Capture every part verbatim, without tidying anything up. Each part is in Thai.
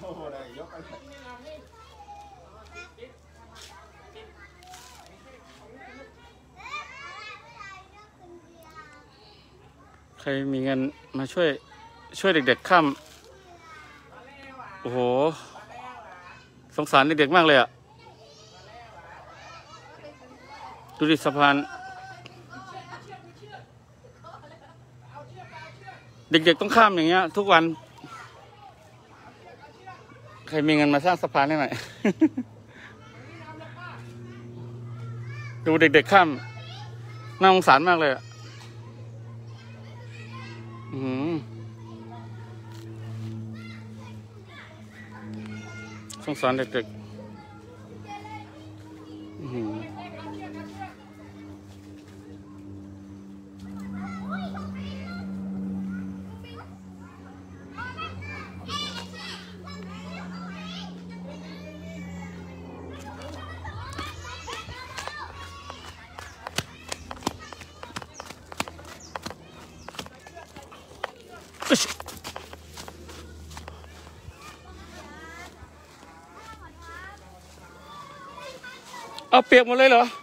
ใครมีเงินมาช่วยช่วยเด็กๆข้ามโอ้โหสงสารเด็กๆมากเลยอ่ะดูดิสะพานเด็กๆต้องข้ามอย่างเงี้ยทุกวันใครมีเงินมาสร้างสะพานให้หน่อย ดูเด็กๆข้ามน่าสงสารมากเลยอ่ะอืมสงสารเด็กๆอืมเอาเปียกหมดเลยเหรอ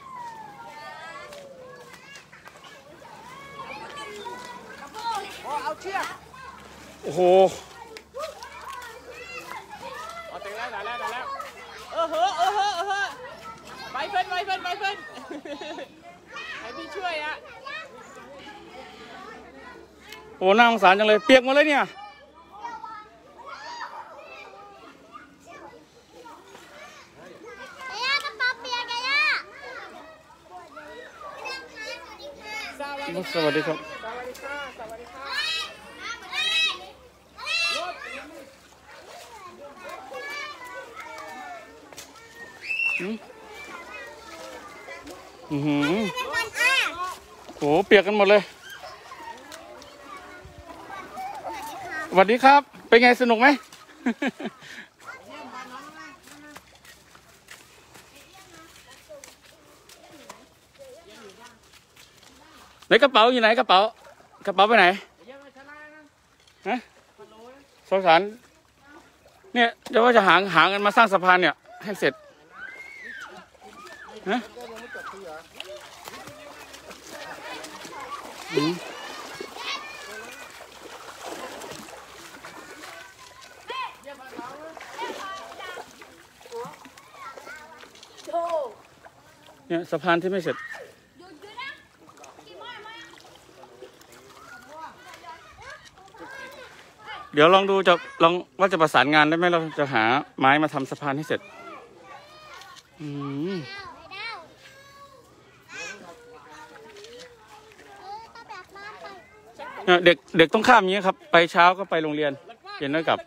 เอาเชือกโอ้โหเอาเต็มแล้วได้แล้วได้แล้วเออเฮ้อเออเฮ้อเออเฮ้อไปเพิ่นไปเพิ่นไปเพิ่นให้พี่ช่วยอ่ะโอ้น่าสงสารจังเลยเปียกหมดเลยเนี่ยสวัสดีครับสวัสดีค่ะสวัสดีค่ะอืมอือหือโหเปียกกันหมดเลยสวัสดีครับเป็นไงสนุกไหม ไหนกระเป๋าอยู่ไหนกระเป๋ากระเป๋าไปไหนฮะสงสารเนี่ยเดี๋ยวว่าจะหาหาเงินมาสร้างสะพานเนี่ยให้เสร็จฮะอืมเนี่ยสะพานที่ไม่เสร็จเดี๋ยวลองดูจะลองว่าจะประสานงานได้ไหมเราจะหาไม้มาทำสะพานให้เสร็จอืมเด็กเด็กต้องข้ามอย่างนี้ครับไปเช้าก็ไปโรงเรียนเย็นก็กลับ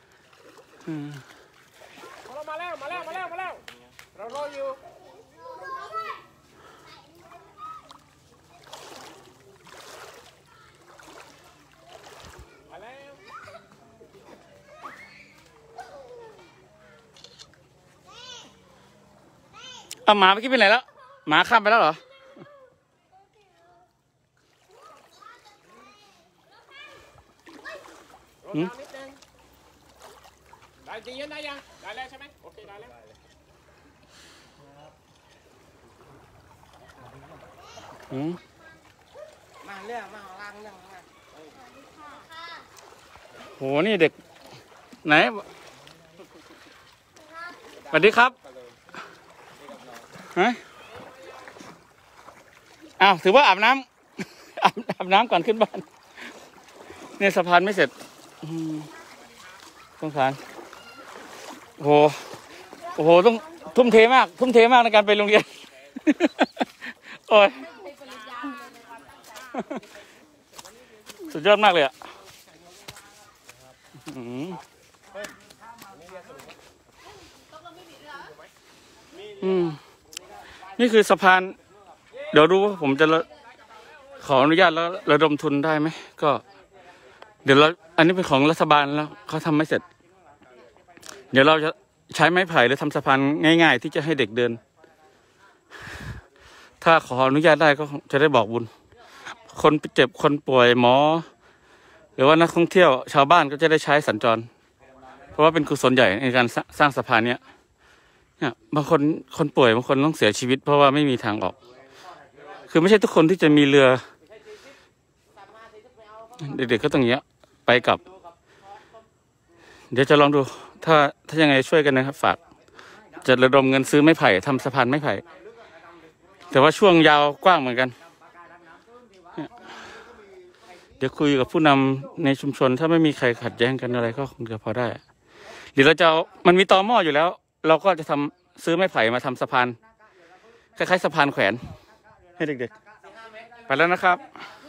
มาแล้วมาแล้วมาแล้วมาแล้วเรารออยู่เอาหมาเมื่อกี้ไปไหนแล้วหมาข้ามไปแล้วเหรออืมได้จริงยังได้ยังได้แล้วใช่ไหมโอเคได้แล้วอืมมาเรื่องมาล้างเรื่องมาโหนี่เด็กไหนสวัสดีครับฮะอ้าวถือว่าอาบน้ำอาบอาบน้ำก่อนขึ้นบ้านเนี่ยสะพานไม่เสร็จสงสารโอ้โหโอ้โหต้องทุ่มเทมากทุ่มเทมากในการไปโรงเรียนโอ้ยสุดยอดมากเลยอ่ะอืมนี่คือสะพานเดี๋ยวดูว่าผมจะขออนุญาตแล้วระดมทุนได้ไหมก็เดี๋ยวเราอันนี้เป็นของรัฐบาลแล้วเขาทำไม่เสร็จเดี๋ยวเราจะใช้ไม้ไผ่หรือทำสะพานง่ายๆที่จะให้เด็กเดินถ้าขออนุญาตได้ก็จะได้บอกบุญคนเจ็บคนป่วยหมอหรือว่านักท่องเที่ยวชาวบ้านก็จะได้ใช้สัญจรเพราะว่าเป็นกุศลใหญ่ในการสร้างสะพานเนี้ยเนี่ยบางคนคนป่วยบางคนต้องเสียชีวิตเพราะว่าไม่มีทางออก คือไม่ใช่ทุกคนที่จะมีเรือเด็กๆก็ต้องอย่างเงี้ยไปกับเดี๋ยวจะลองดูถ้าถ้ายังไงช่วยกันนะครับฝากจะระดมเงินซื้อไม้ไผ่ทำสะพานไม้ไผ่แต่ว่าช่วงยาวกว้างเหมือนกันเดี๋ยวคุยกับผู้นำในชุมชนถ้าไม่มีใครขัดแย้งกันอะไรก็คงจะพอได้หรือเราจะมันมีตอหม้ออยู่แล้วเราก็จะทำซื้อไม้ไผ่มาทำสะพานคล้ายๆสะพานแขวนให้เด็กๆไปแล้วนะครับ